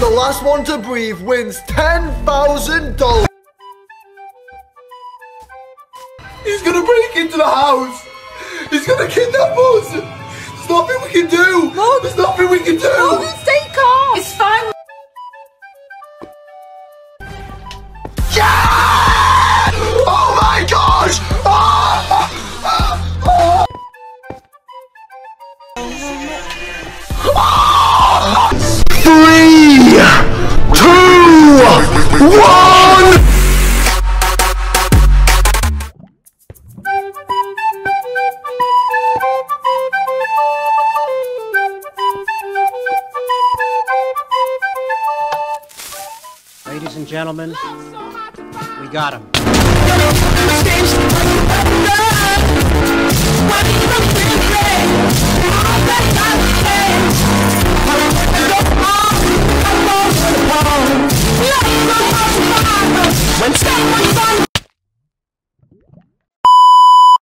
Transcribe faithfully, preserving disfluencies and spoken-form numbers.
the last one to breathe wins ten thousand dollars. He's gonna break into the house. He's gonna kidnap us. There's nothing we can do. Morgz. There's nothing we can do. Morgz, stay calm. It's fine. Yeah! Oh my gosh! Ah! Ah! Ah! Three, two, one. Ladies and gentlemen, we got him. What do you think?